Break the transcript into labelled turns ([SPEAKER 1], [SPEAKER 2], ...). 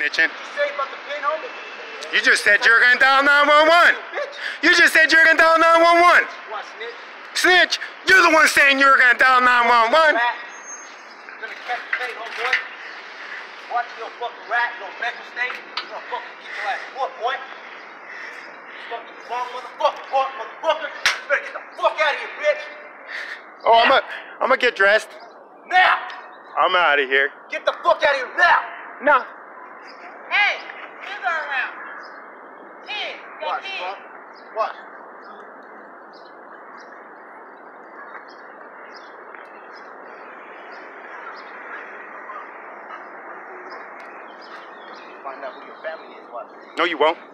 [SPEAKER 1] snitching.
[SPEAKER 2] What you say about the pin, homie?
[SPEAKER 1] You just said you're gonna dial 911. You just said you're gonna dial 911.
[SPEAKER 2] What,
[SPEAKER 1] Snitch,
[SPEAKER 2] snitch?
[SPEAKER 1] you're the one saying you were gonna dial 911.
[SPEAKER 2] Rat. You're gonna catch the fate, homeboy. Watch your fucking rat, your mental state. You're gonna fucking get your ass whooped, boy. Fucking wrong motherfucker. You better get the fuck out of here, bitch.
[SPEAKER 1] Oh, I'm gonna get dressed.
[SPEAKER 2] Now!
[SPEAKER 1] I'm out of here.
[SPEAKER 2] Get the fuck out of here now!
[SPEAKER 1] No.
[SPEAKER 3] Hey, kids are around. Kids, got
[SPEAKER 2] Watch,
[SPEAKER 3] kids.
[SPEAKER 2] bro. Watch. Find out who your family is, watch.
[SPEAKER 1] No, you won't.